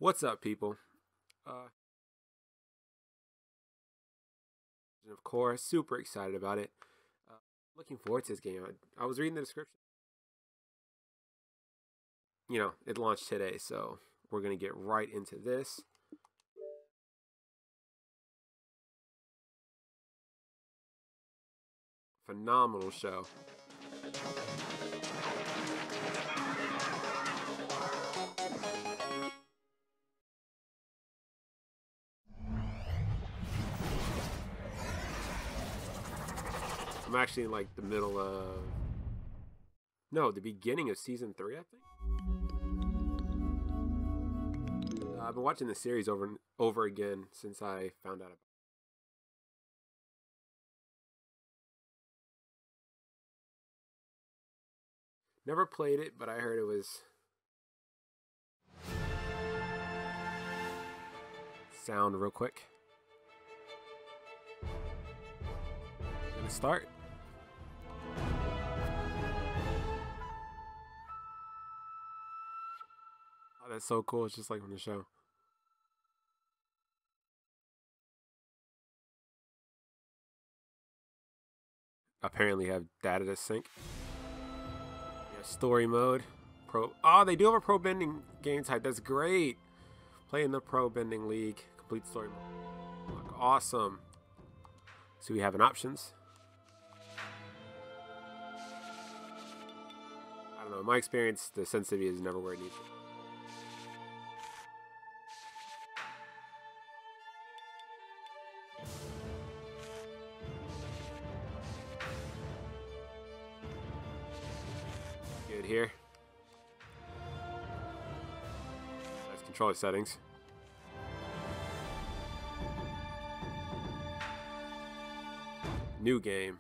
What's up, people? Uh, and of course, super excited about it. Uh, Looking forward to this game. I was reading the description. It launched today, so we're gonna get right into this. Phenomenal show. I'm actually in like the middle of no, the beginning of season 3, I think. I've been watching the series over and over again since I found out about. Never played it, but I heard it was sound real quick. Gonna start. Oh, that's so cool. It's just like from the show. Apparently have data to sync. Yeah, story mode. Pro. Oh, they do have a pro bending game type. That's great. Play in the pro bending league. Complete story mode. Awesome. So we have an options. I don't know. In my experience, the sensitivity is never where it needs to be. Good here. Nice controller settings. New game.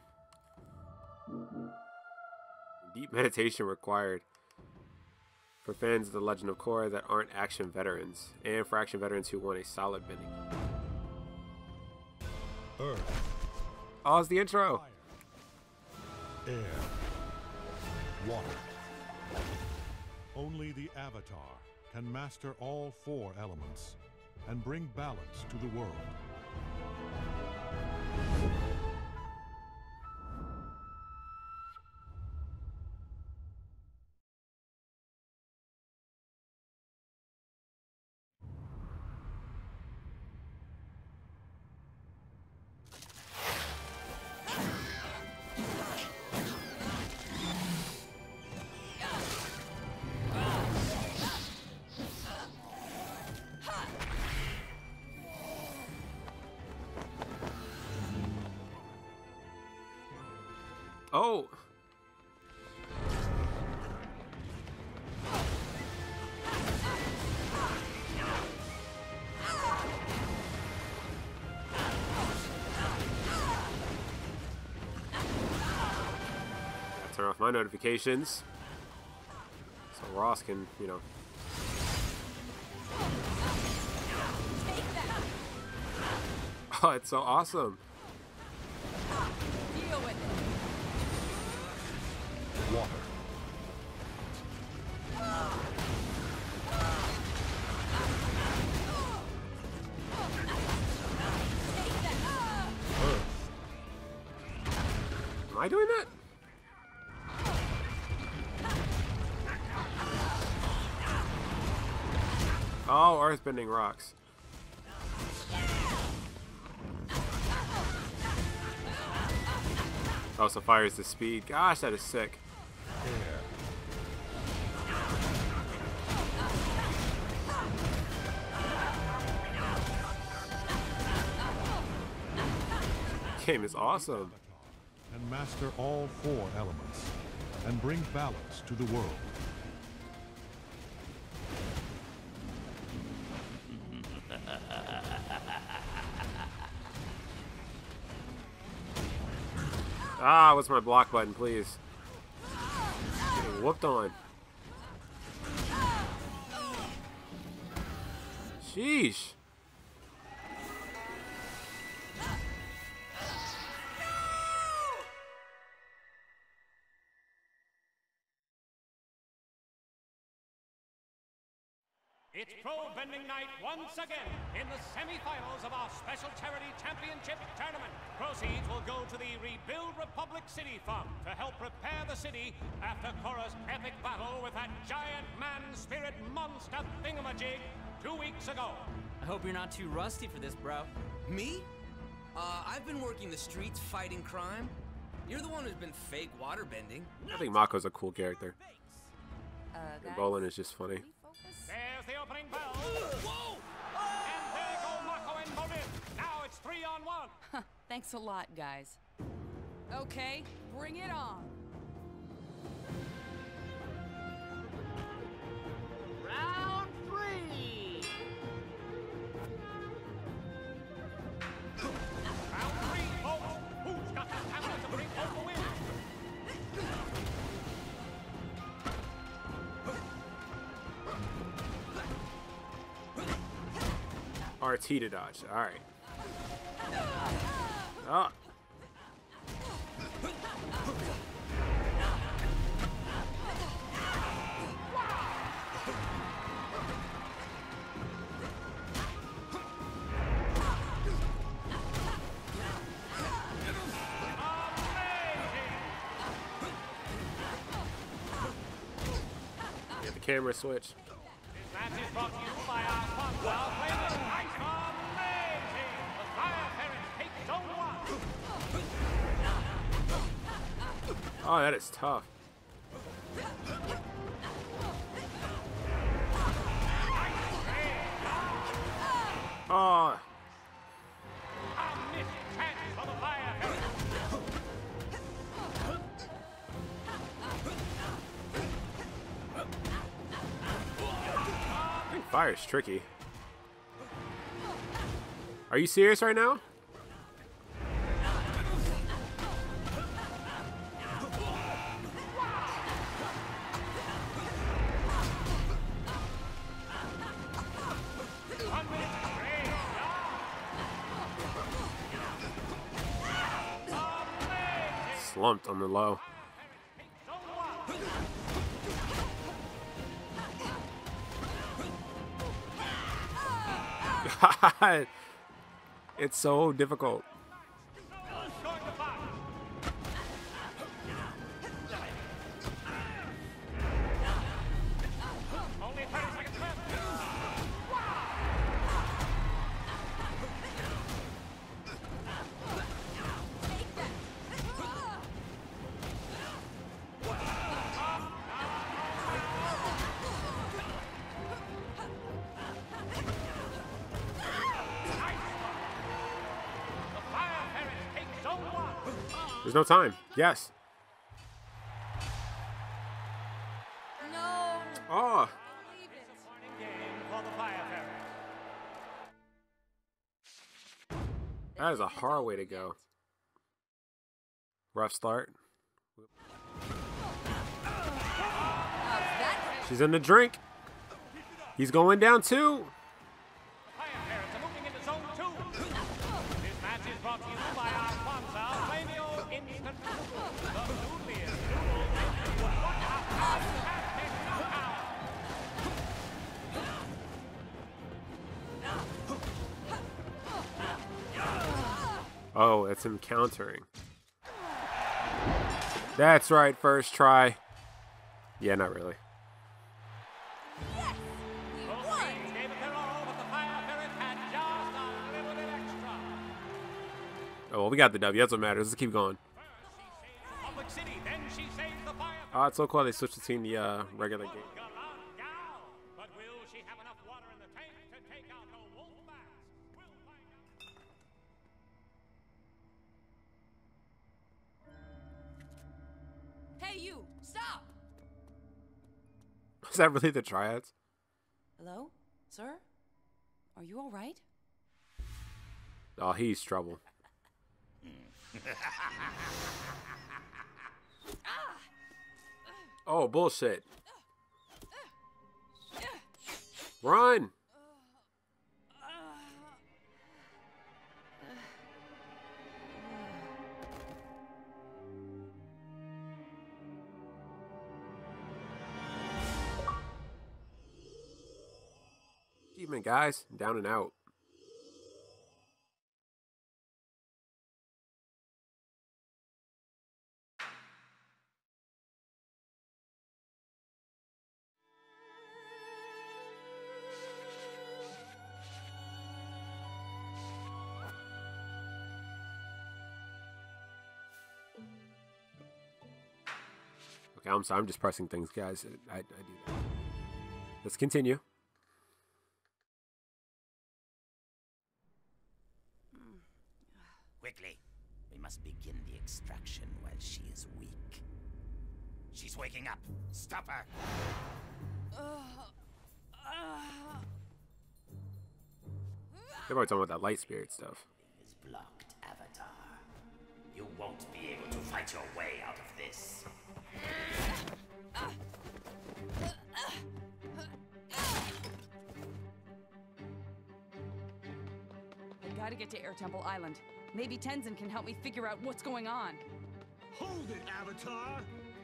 Deep meditation required for fans of The Legend of Korra that aren't action veterans, and for action veterans who want a solid bending. Earth. Oh, it's the intro. Fire. Air. Water. Only the Avatar can master all 4 elements and bring balance to the world. Oh. Turn off my notifications so Ross can, Oh, it's so awesome. Deal with it. Water. Earth. Am I doing that? Oh, earthbending rocks. Oh, so fire is the speed. Gosh, that is sick. Air. Game is awesome. And master all 4 elements and bring balance to the world. Ah, what's my block button, please? Getting whooped on. Sheesh. It's Pro Bending Night once again in the semi-finals of our special charity championship tournament. Proceeds will go to the Rebuild Republic City Fund to help prepare the city after Korra's epic battle with that giant man-spirit monster thingamajig 2 weeks ago. I hope you're not too rusty for this, bro. Me? I've been working the streets fighting crime. You're the one who's been fake waterbending. I think Mako's a cool character. Guys, And Bolin is just funny. There's the opening bell. Whoa! And there go Mako and Bolin. Now it's 3-on-1. Thanks a lot, guys. Okay, bring it on. Round 3. Round 3, folks. Who's got the stamina to bring home the win? RT to dodge. Alright. Oh. Get the camera switch. This match is brought to you by our sponsor, Flavor Ice Amazing! The Fire Parents take Zone 1. Oh, that is tough. Oh. A missed chance for the Fire Parents. I think fire's tricky. Are you serious right now? Slumped on the low. God, it's so difficult. Only 30 seconds left. The Fire Parents take Zone 1. There's no time. Yes. No. Oh. Leave it. Game for the Fire Parents. That is a hard way to go. Rough start. She's in the drink. He's going down too. Fire Parents are moving into Zone 2. This match is brought to you by our sponsor, Flamio Instant Noodles. The noodliest noodles in the world. A fantastic knockout. Oh, it's him countering. That's right, first try. Yeah, not really. Yes, we Both won. teams gave it their all, but the Fire Parents had just a little bit extra. Oh, well, we got the W. That's what matters. Let's keep going. First, she saves Republic City, then she saves the Fire Oh, it's so cool they switched between the regular game. Gal. But will she have enough water in the tank to take out the wolf bats? We'll find out. Hey, you, stop. Is that really the triads? Hello, sir? Are you all right? Oh, he's trouble. Oh, bullshit. Run! Achievement, guys. Down and out. Okay, I'm sorry. I'm just pressing things, guys. I do that. Let's continue. Quickly, we must begin the extraction while she is weak. She's waking up. Stop her. They're probably talking about that light spirit stuff. Is blocked, Avatar. You won't be able to fight your way out of this. I gotta get to Air Temple Island. Maybe Tenzin can help me figure out what's going on. Hold it, Avatar!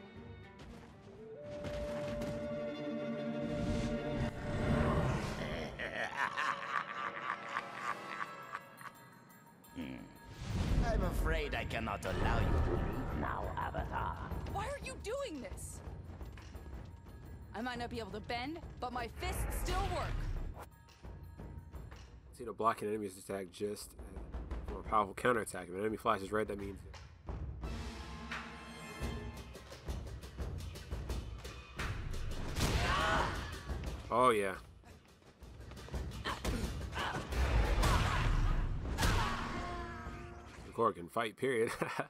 I'm afraid I cannot allow you to leave now, Avatar. Why are you doing this? I might not be able to bend, but my fists still work. See, to block an enemy's attack just for a powerful counterattack. If an enemy flashes red, that means. Oh, yeah. Korra can fight, period.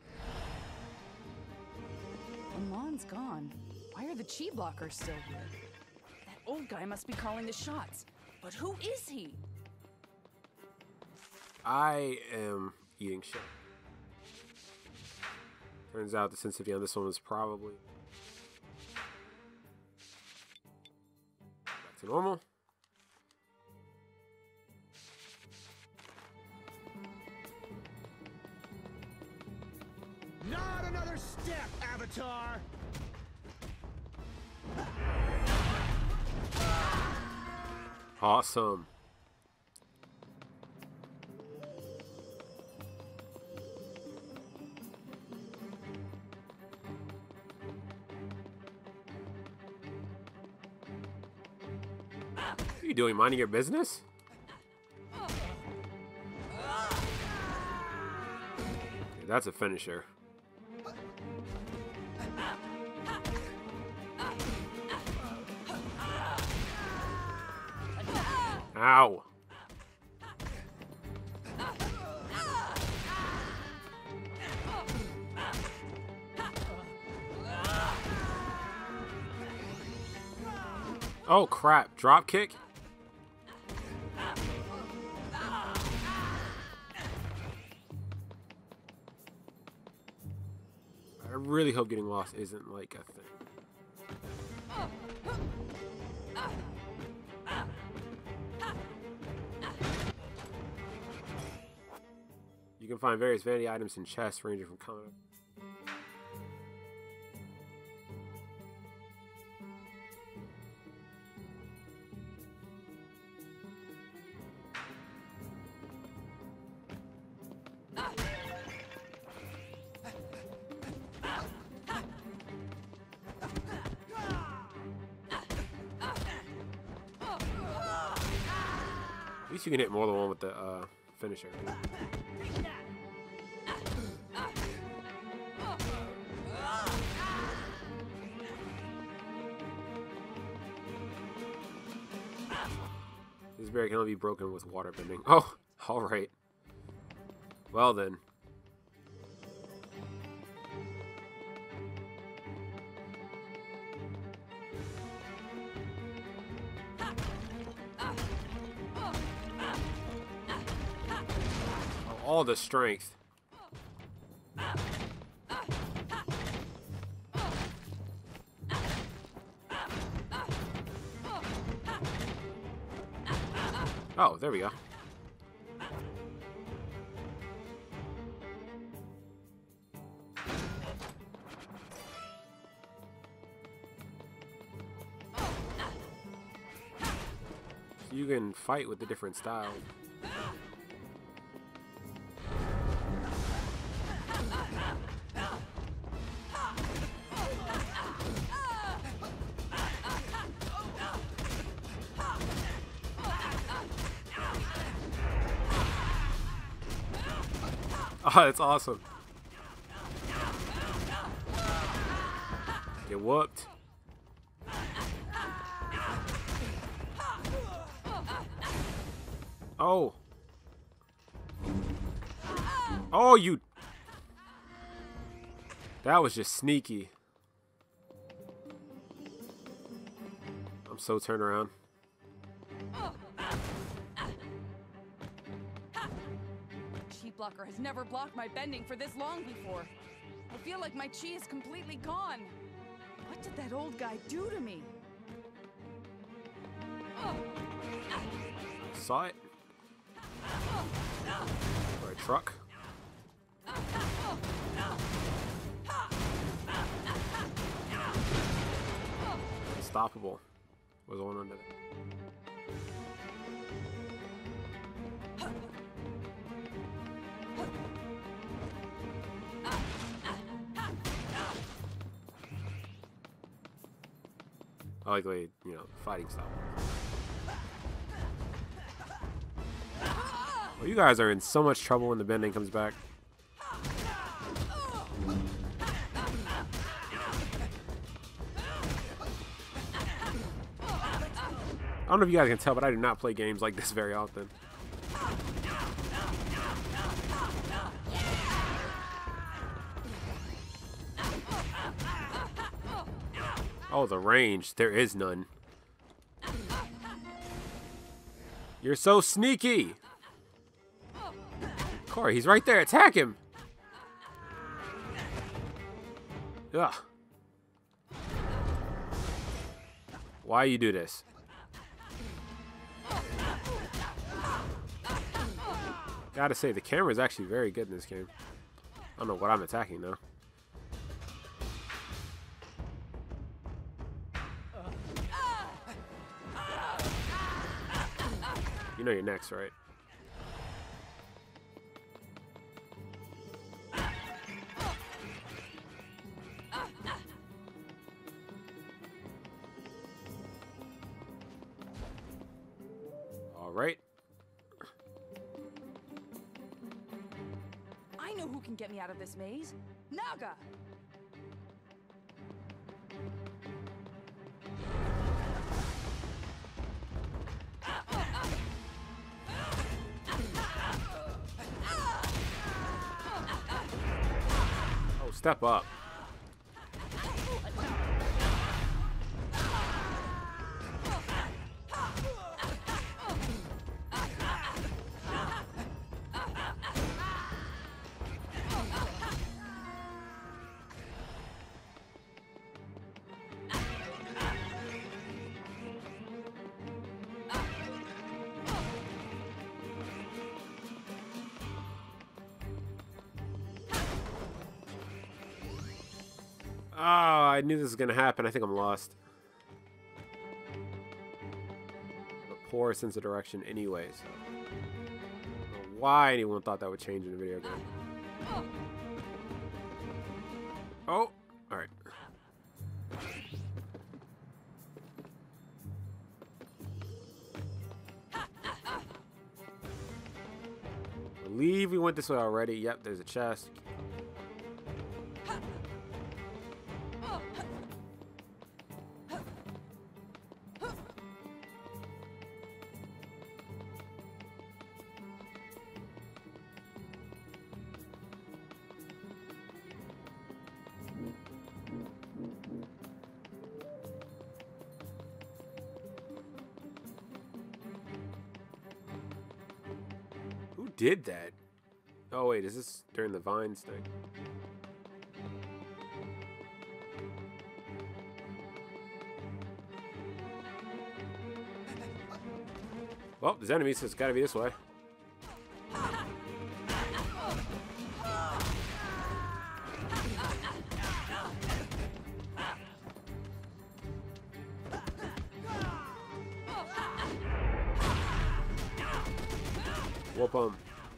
Amon's gone. Why are the chi blockers still here? That old guy must be calling the shots. But who is he? I am eating shit. Turns out the sensitivity on this one is probably back to normal. Not another step, Avatar! Awesome. What are you doing? Minding your business? Okay, that's a finisher. Ow. Oh crap, drop kick? I really hope getting lost isn't like a thing. You can find various vanity items in chests ranging from common. At least you can hit more than one with the finisher. This barrier can only be broken with water bending. Oh, alright. Well then. All the strength. Oh, there we go. You can fight with the different styles. Oh, that's awesome. Get whooped. Oh. Oh, you. That was just sneaky. I'm so turned around. Chi blocker has never blocked my bending for this long before. I feel like my chi is completely gone. What did that old guy do to me? Saw it. Or a truck. Unstoppable was on under there. I like the way, you know, fighting style. Well, you guys are in so much trouble when the bending comes back. I don't know if you guys can tell, but I do not play games like this very often. Oh, the range. There is none. You're so sneaky. Corey, he's right there. Attack him. Ugh. Why you do this? Gotta say, the camera is actually very good in this game. I don't know what I'm attacking though. You know you're next, right? All right. I know who can get me out of this maze. Naga! Oh, step up. Oh, I knew this was gonna happen. I think I'm lost. A poor sense of direction anyway, so I don't know why anyone thought that would change in a video game. Oh, alright. I believe we went this way already. Yep, there's a chest. Who did that? Oh wait, is this during the Vines thing? Well, there's enemies, so it's gotta be this way. Whoop 'em.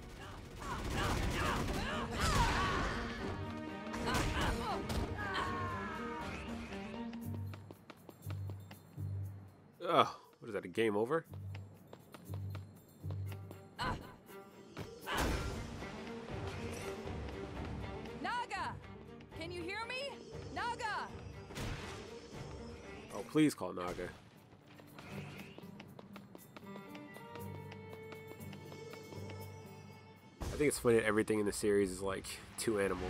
Ugh, what is that, a game over? Naga! Can you hear me? Naga! Oh, please call Naga. I think it's funny that everything in the series is like two animals.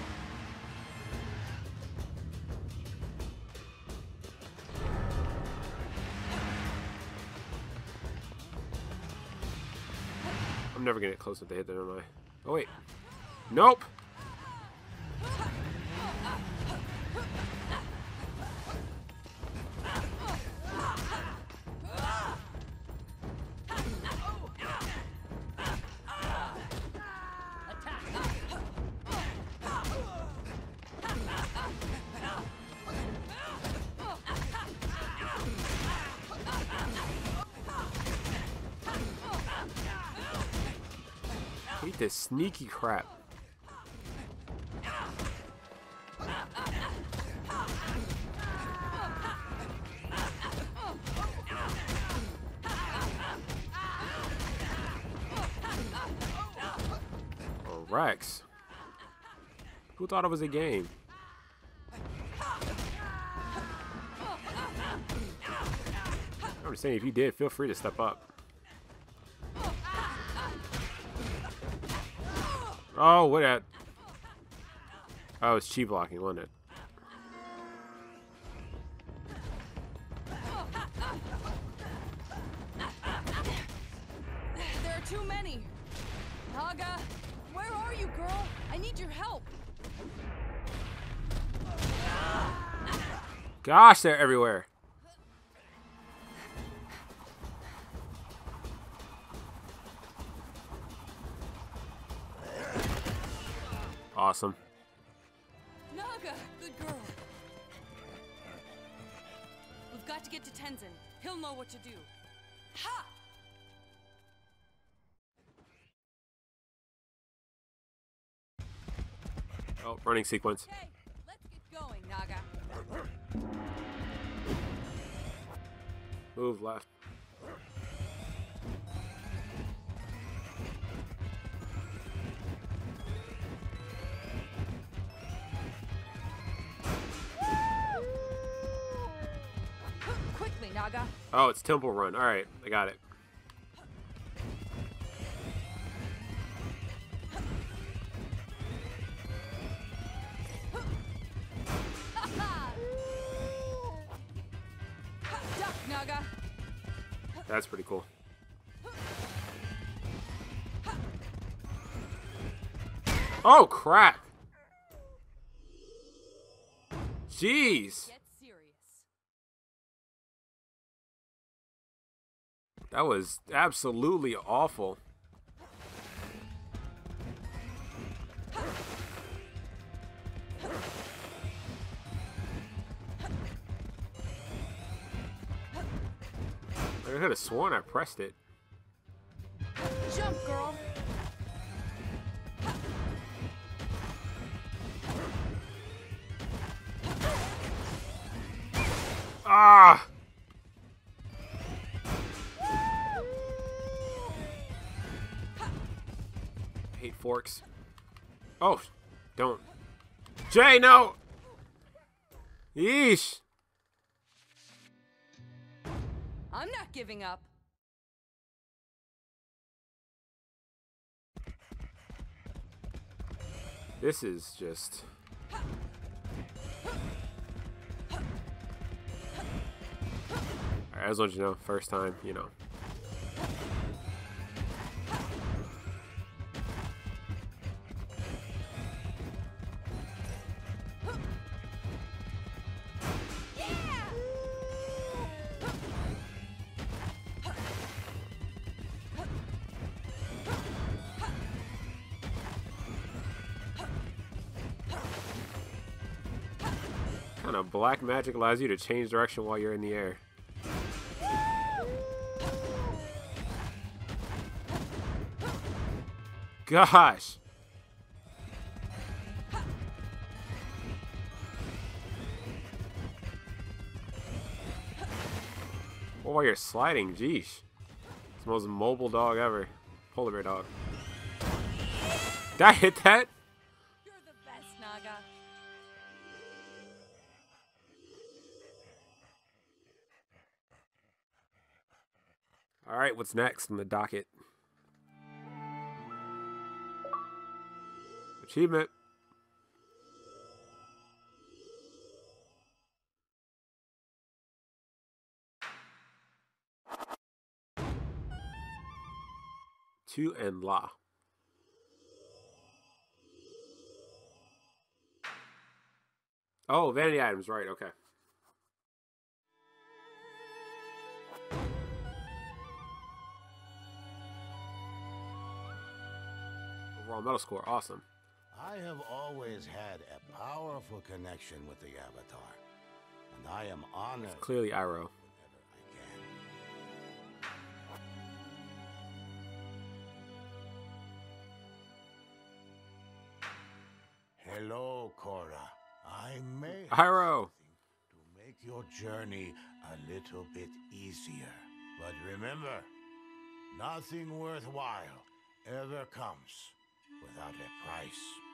I'm never gonna get close with the hit there, am I? Oh wait. Nope! Hate this sneaky crap. Oh, Rex. Who thought it was a game? I'm just saying, if you did, feel free to step up. Oh, what at? Oh, it's chi blocking, wasn't it? There are too many. Naga, where are you, girl? I need your help. Gosh, they're everywhere. Awesome. Naga, good girl. We've got to get to Tenzin. He'll know what to do. Ha! Oh, running sequence. Okay, let's get going, Naga. Move left. Quickly, Naga. Oh, it's Temple Run. All right, I got it. Duck, Naga. That's pretty cool. Oh, crap. Jeez. Get serious. That was absolutely awful. I could have sworn I pressed it. Jump, girl. Ah! I hate forks. Oh, don't. Jay, no! Yeesh! I'm not giving up. This is just... Alright, I just want you to know, first time, you know. What kind of black magic allows you to change direction while you're in the air? gosh. Oh, while you're sliding, geesh. It's the most mobile dog ever. Polar bear dog. Did I hit that? You're the best, Naga. Alright, what's next on the docket? Achievement. Tu and La. Oh, vanity items, right, okay. Overall medal score, awesome. I have always had a powerful connection with the Avatar, and I am honored. It's clearly Iroh. Hello, Korra. I may Iroh. to make your journey a little bit easier. But remember, nothing worthwhile ever comes without a price.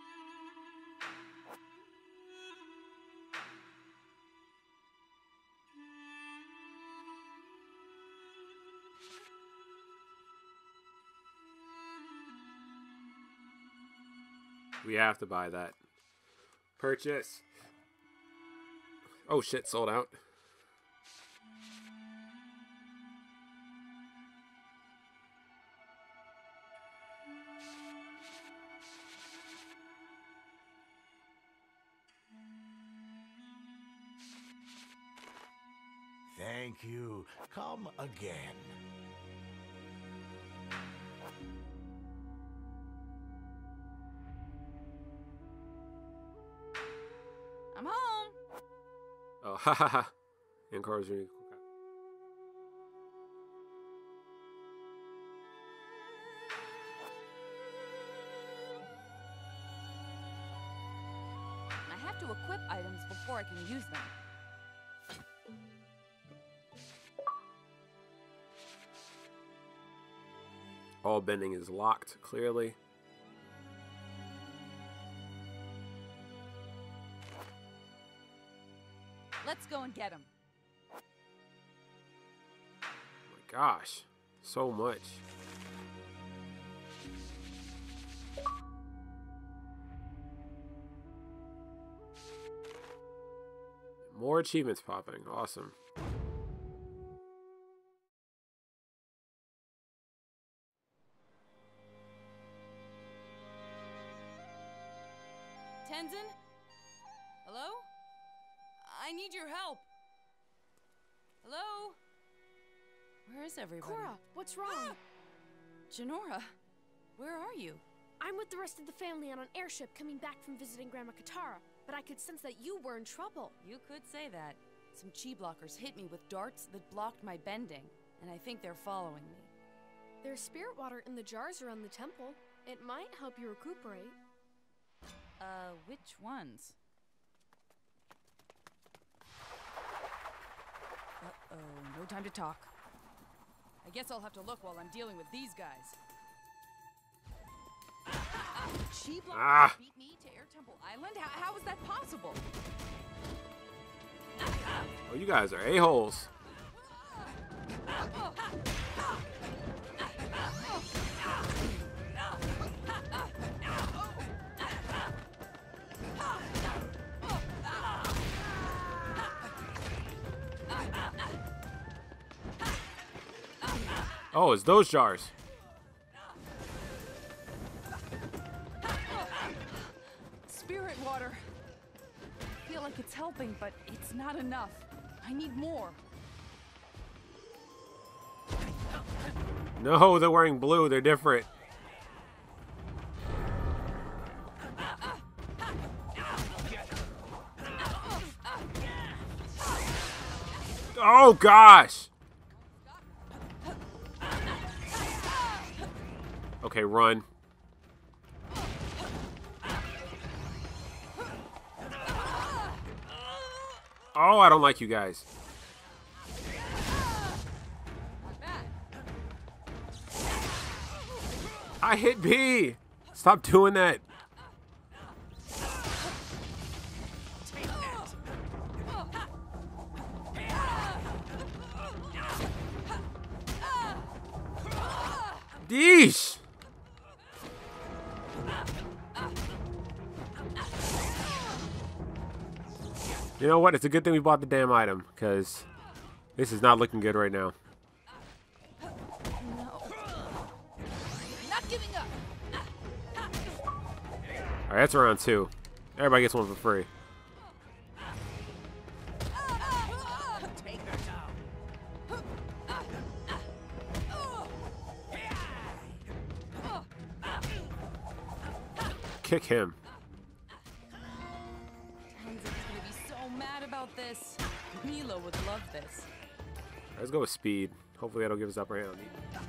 We have to buy that. Purchase. Oh shit, sold out. Thank you. Come again. I'm home. Oh, ha ha ha. Encouraging. I have to equip items before I can use them. All bending is locked, clearly. Let's go and get him. Oh my gosh. So much. More achievements popping. Awesome. Tenzin? Hello? I need your help. Hello? Where is everybody? Korra, what's wrong? Jinora, where are you? I'm with the rest of the family on an airship coming back from visiting Grandma Katara, but I could sense that you were in trouble. You could say that. Some chi blockers hit me with darts that blocked my bending, and I think they're following me. There's spirit water in the jars around the temple. It might help you recuperate. Which ones? Uh-oh, no time to talk. I guess I'll have to look while I'm dealing with these guys. Chi blockers beat me to Air Temple Island? How is that possible? Oh, you guys are a-holes. Oh, it's those jars. Spirit water. I feel like it's helping, but it's not enough. I need more. No, they're wearing blue. They're different. Oh, gosh. Okay, run. Oh, I don't like you guys. I hit B. Stop doing that. Deesh. You know what? It's a good thing we bought the damn item, because this is not looking good right now. Not giving up. Alright, that's round 2. Everybody gets one for free. Kick him. Tenzin's gonna be so mad about this. Milo would love this. Let's go with speed. Hopefully that'll give us upper hand.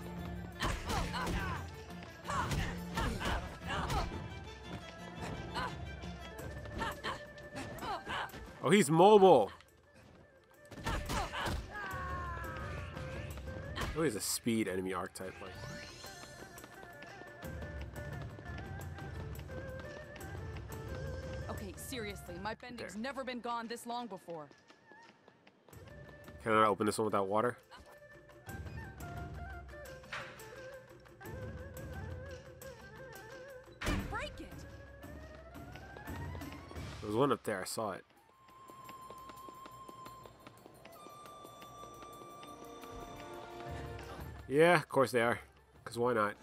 Oh, he's mobile. Oh, he's a speed enemy archetype. Like. Okay, seriously, my bending's never been gone this long before. Can I open this one without water? Break it. There was one up there. I saw it. Yeah, of course they are. Because why not?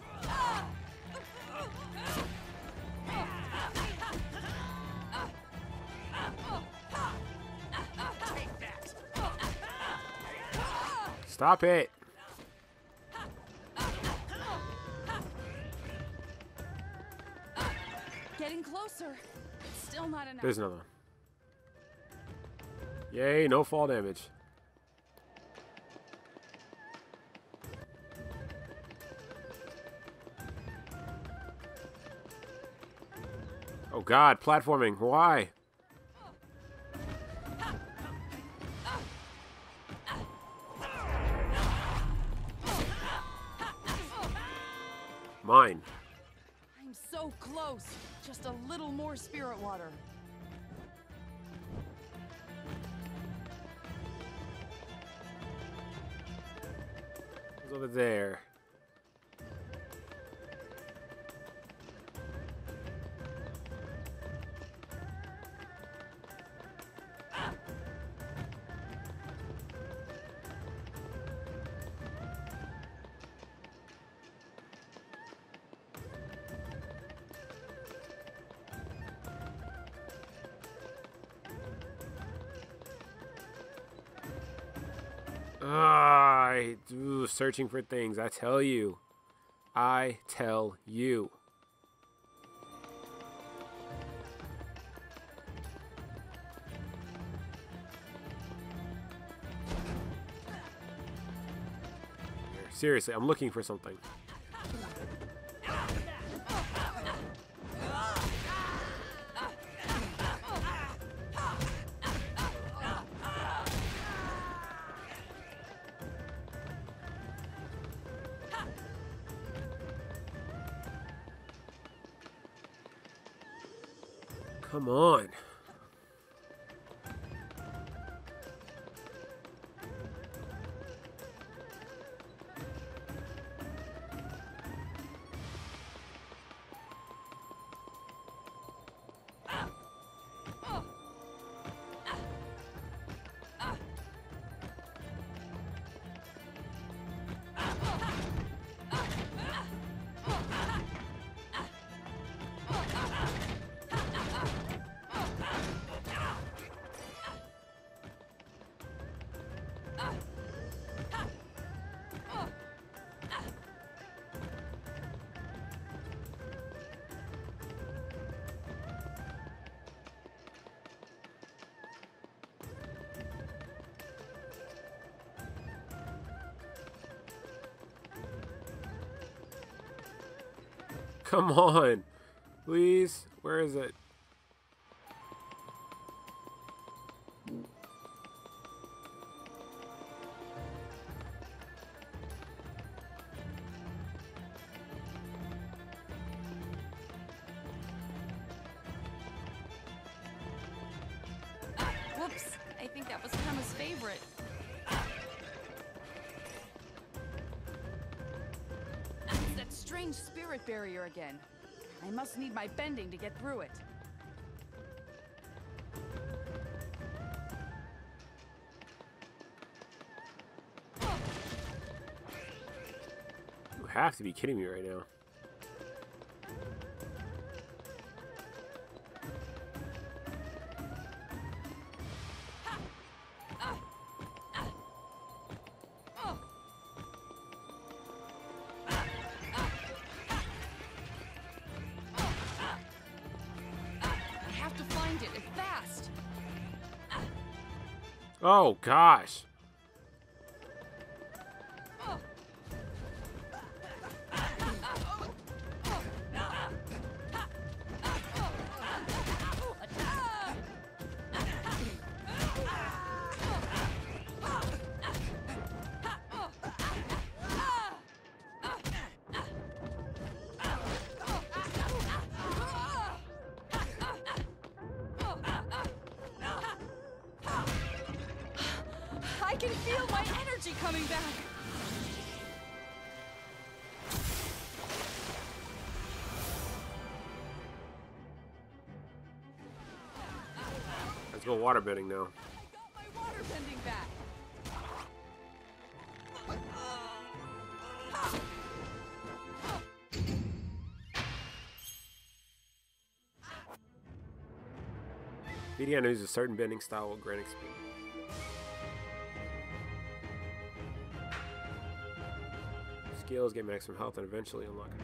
Stop it. Getting closer. It's still not enough. There's another one. Yay, no fall damage. Oh god, platforming. Why? Mine. I'm so close. Just a little more spirit water. It's over there. Searching for things. I tell you. I tell you. Seriously, I'm looking for something. Come on. Come on. Please. Where is it? I think that was Kama's favorite. It's that strange spirit barrier again. I must need my bending to get through it. You have to be kidding me right now. Oh gosh. I can feel my energy coming back. Let's go waterbending now. I got my waterbending back. Beating enemies with a certain bending style will grant experience. Skills get maximum health and eventually unlock it.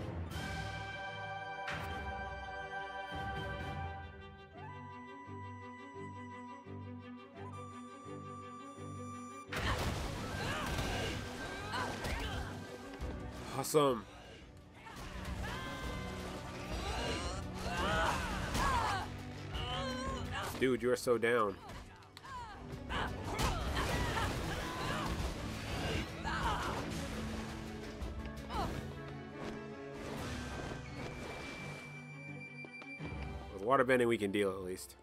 Awesome. Dude, you are so down. With waterbending, we can deal at least.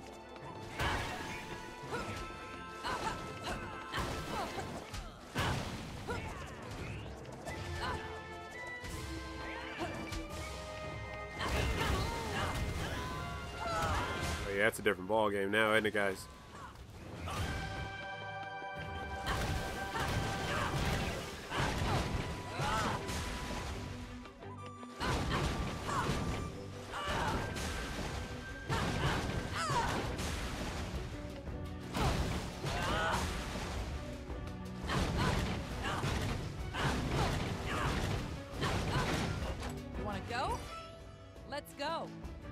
Oh, yeah, that's a different ball game now, isn't it, guys? Let's go.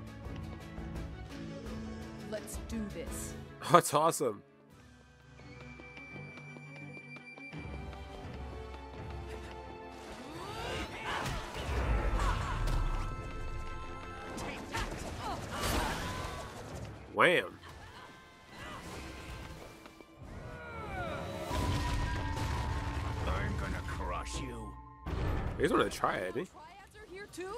Let's do this. Oh, that's awesome. Wham. I'm gonna crush you. He's gonna try it, isn't he? Triads are here too?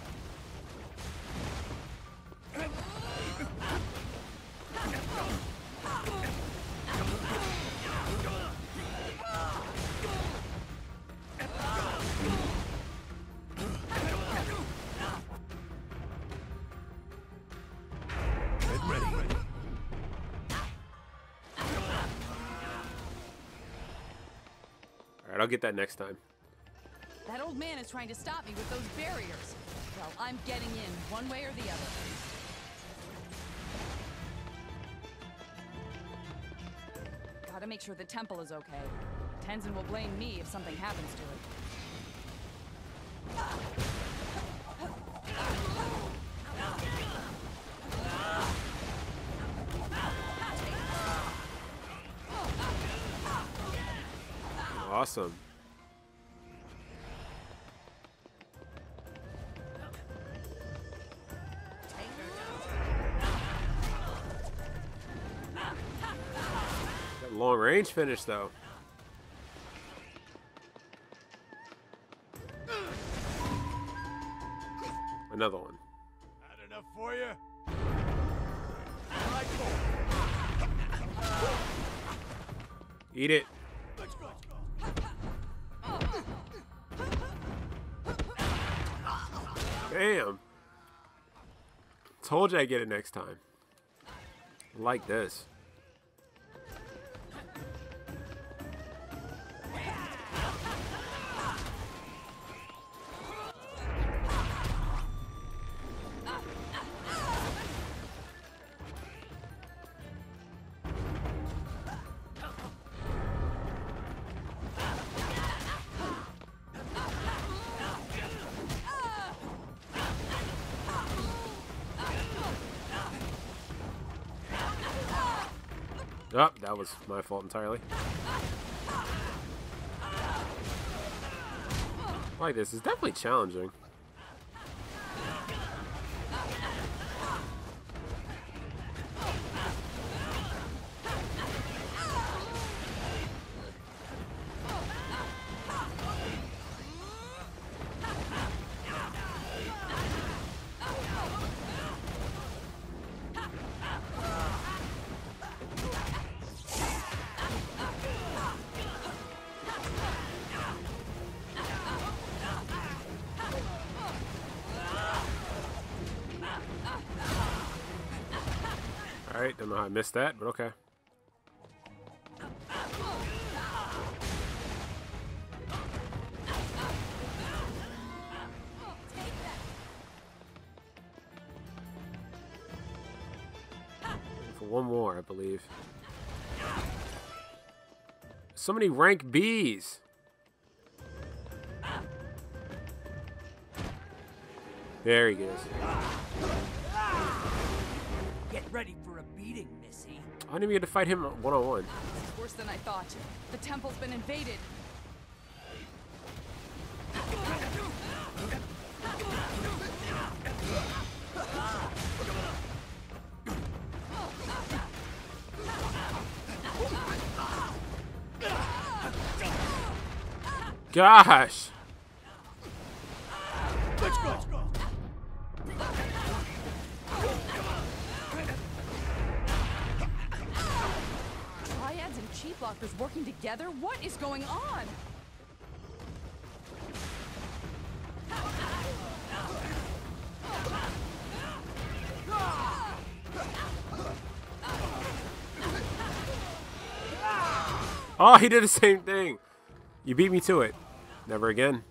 Get ready. Alright, I'll get that next time. That old man is trying to stop me with those barriers. Well, I'm getting in one way or the other. Gotta make sure the temple is okay. Tenzin will blame me if something happens to it. Awesome. That long range finish though. Another one. Not enough for you? Eat it. Damn. Told you I'd get it next time. Like this. Oh, that was my fault entirely. Like this is definitely challenging. Alright, don't know how I missed that, but okay. For one more, I believe. So many rank Bs. There he goes. Get ready for a beating, Missy. I didn't even get to fight him one-on-one. This is worse than I thought. The temple's been invaded. Gosh! Triads and chi blockers working together? What is going on? Oh, he did the same thing. You beat me to it. Never again.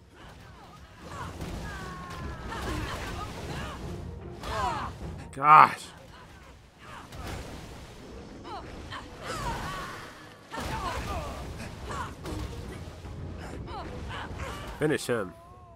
Gosh. Finish him.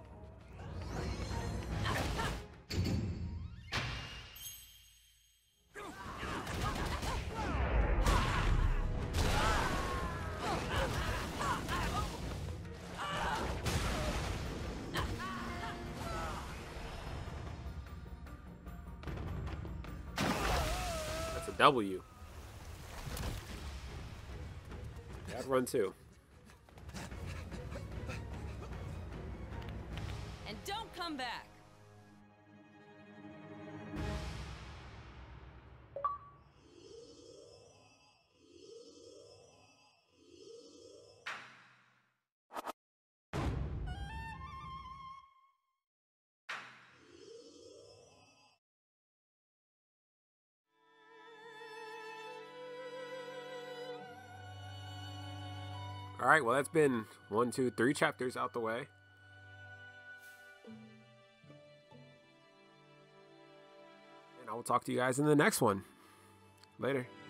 That's a W. That run too. And don't come back. All right, well, that's been 1, 2, 3 chapters out the way. And I will talk to you guys in the next one. Later.